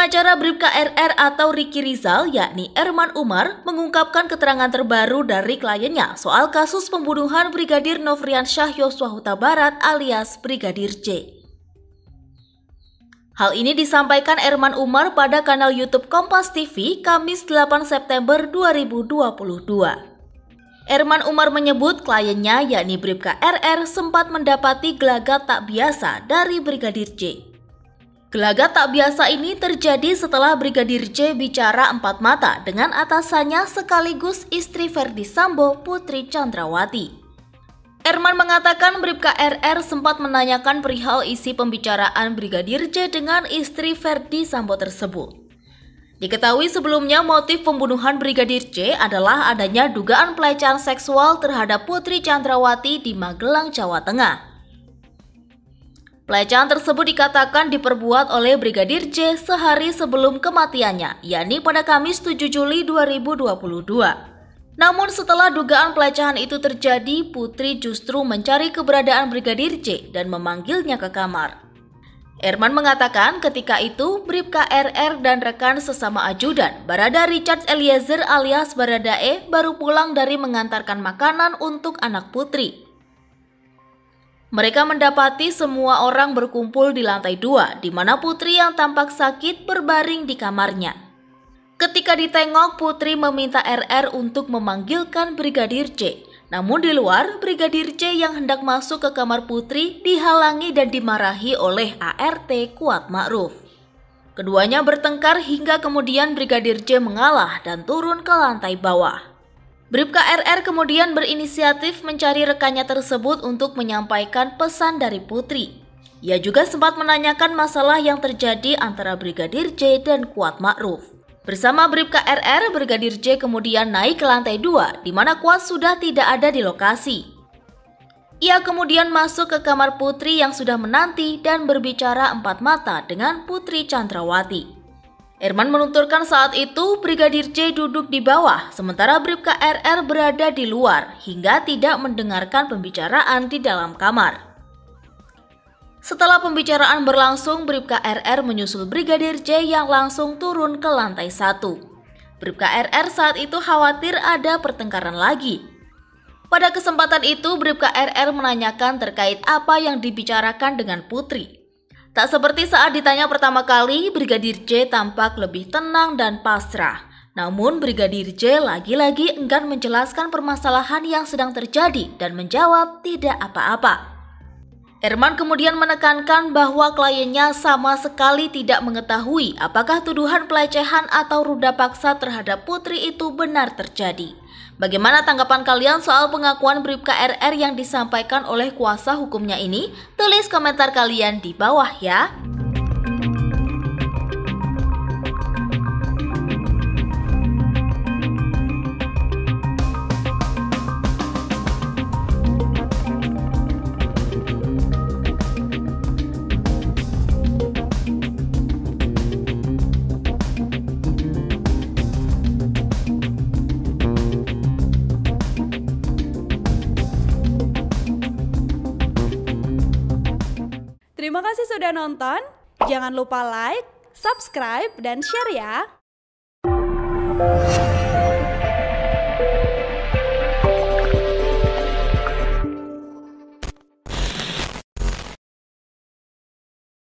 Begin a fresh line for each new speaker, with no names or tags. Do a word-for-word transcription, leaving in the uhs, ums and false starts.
pengacara Bribka R R atau Ricky Rizal, yakni Erman Umar, mengungkapkan keterangan terbaru dari kliennya soal kasus pembunuhan Brigadir Nofriansyah Yosua Huta Barat alias Brigadir J. Hal ini disampaikan Erman Umar pada kanal YouTube Kompas T V Kamis delapan September dua ribu dua puluh dua. Erman Umar menyebut kliennya, yakni Bribka R R, sempat mendapati gelagat tak biasa dari Brigadir J. Gelagat tak biasa ini terjadi setelah Brigadir J bicara empat mata dengan atasannya sekaligus istri Verdi Sambo, Putri Chandrawati. Erman mengatakan Bribka R R sempat menanyakan perihal isi pembicaraan Brigadir J dengan istri Verdi Sambo tersebut. Diketahui sebelumnya motif pembunuhan Brigadir J adalah adanya dugaan pelecehan seksual terhadap Putri Chandrawati di Magelang, Jawa Tengah. Pelecehan tersebut dikatakan diperbuat oleh Brigadir J sehari sebelum kematiannya, yakni pada Kamis tujuh Juli dua ribu dua puluh dua. Namun setelah dugaan pelecehan itu terjadi, Putri justru mencari keberadaan Brigadir J dan memanggilnya ke kamar. Erman mengatakan ketika itu Bribka R R dan rekan sesama ajudan, Barada Richard Eliezer alias Baradae, baru pulang dari mengantarkan makanan untuk anak Putri. Mereka mendapati semua orang berkumpul di lantai dua, di mana Putri yang tampak sakit berbaring di kamarnya. Ketika ditengok, Putri meminta R R untuk memanggilkan Brigadir J. Namun di luar, Brigadir J yang hendak masuk ke kamar Putri dihalangi dan dimarahi oleh A R T Kuat Ma'ruf. Keduanya bertengkar hingga kemudian Brigadir J mengalah dan turun ke lantai bawah. Bribka R R kemudian berinisiatif mencari rekannya tersebut untuk menyampaikan pesan dari Putri. Ia juga sempat menanyakan masalah yang terjadi antara Brigadir J dan Kuat Ma'ruf. Bersama Bribka R R, Brigadir J kemudian naik ke lantai dua, di mana Kuat sudah tidak ada di lokasi. Ia kemudian masuk ke kamar Putri yang sudah menanti dan berbicara empat mata dengan Putri Chandrawati. Erman menuturkan saat itu Brigadir J duduk di bawah, sementara Bribka R R berada di luar hingga tidak mendengarkan pembicaraan di dalam kamar. Setelah pembicaraan berlangsung, Bribka R R menyusul Brigadir J yang langsung turun ke lantai satu. Bribka R R saat itu khawatir ada pertengkaran lagi. Pada kesempatan itu, Bribka R R menanyakan terkait apa yang dibicarakan dengan Putri. Tak seperti saat ditanya pertama kali, Brigadir J tampak lebih tenang dan pasrah. Namun Brigadir J lagi-lagi enggan menjelaskan permasalahan yang sedang terjadi dan menjawab tidak apa-apa. Erman kemudian menekankan bahwa kliennya sama sekali tidak mengetahui apakah tuduhan pelecehan atau ruda paksa terhadap Putri itu benar terjadi. Bagaimana tanggapan kalian soal pengakuan Bribka R R yang disampaikan oleh kuasa hukumnya ini? Tulis komentar kalian di bawah ya.
Terima kasih sudah nonton, jangan lupa like, subscribe, dan share ya!